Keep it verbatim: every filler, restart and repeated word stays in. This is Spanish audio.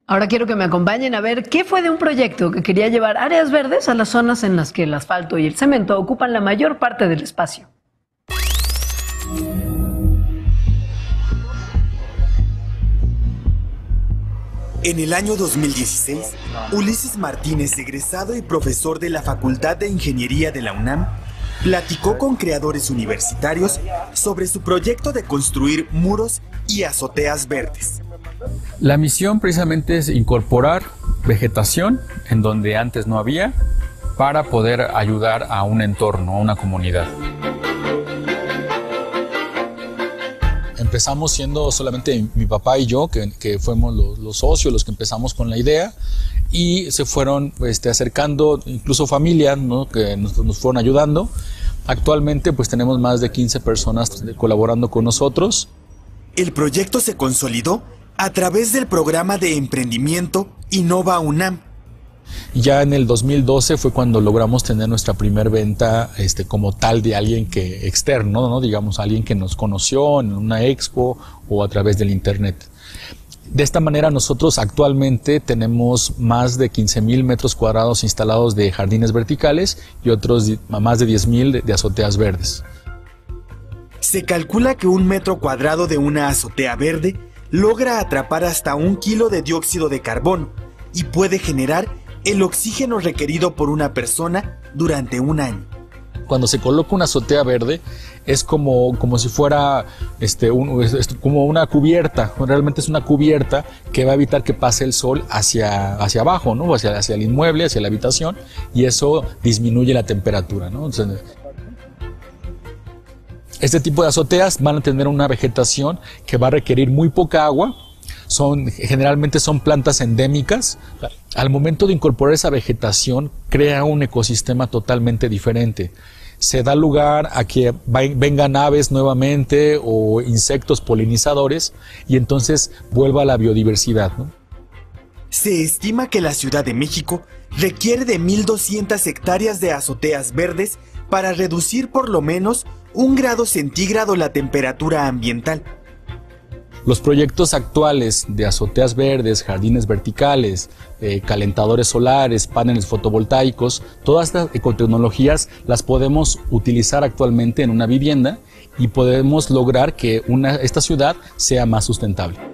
Ahora quiero que me acompañen a ver qué fue de un proyecto que quería llevar áreas verdes a las zonas en las que el asfalto y el cemento ocupan la mayor parte del espacio. En el año dos mil dieciséis, Ulises Martínez, egresado y profesor de la Facultad de Ingeniería de la UNAM, platicó con creadores universitarios sobre su proyecto de construir muros y azoteas verdes. La misión precisamente es incorporar vegetación en donde antes no había para poder ayudar a un entorno, a una comunidad. Empezamos siendo solamente mi papá y yo, que, que fuimos los, los socios, los que empezamos con la idea, y se fueron este, acercando incluso familias, ¿no?, que nos, nos fueron ayudando. Actualmente pues tenemos más de quince personas colaborando con nosotros. El proyecto se consolidó a través del programa de emprendimiento Innova UNAM. Ya en el dos mil doce fue cuando logramos tener nuestra primer venta este, como tal de alguien que externo, ¿no? Digamos alguien que nos conoció en una expo o a través del internet. De esta manera nosotros actualmente tenemos más de quince mil metros cuadrados instalados de jardines verticales y otros más de diez mil de, de azoteas verdes. Se calcula que un metro cuadrado de una azotea verde logra atrapar hasta un kilo de dióxido de carbono y puede generar el oxígeno requerido por una persona durante un año. Cuando se coloca una azotea verde es como, como si fuera este, un, es como una cubierta, realmente es una cubierta que va a evitar que pase el sol hacia, hacia abajo, ¿no? hacia, hacia el inmueble, hacia la habitación, y eso disminuye la temperatura, ¿no? Entonces, este tipo de azoteas van a tener una vegetación que va a requerir muy poca agua. Son, generalmente son plantas endémicas. Al momento de incorporar esa vegetación, crea un ecosistema totalmente diferente. Se da lugar a que vengan aves nuevamente o insectos polinizadores y entonces vuelva la biodiversidad, ¿no? Se estima que la Ciudad de México requiere de mil doscientas hectáreas de azoteas verdes para reducir por lo menos un grado centígrado la temperatura ambiental. Los proyectos actuales de azoteas verdes, jardines verticales, eh, calentadores solares, paneles fotovoltaicos, todas estas ecotecnologías las podemos utilizar actualmente en una vivienda y podemos lograr que una, esta ciudad sea más sustentable.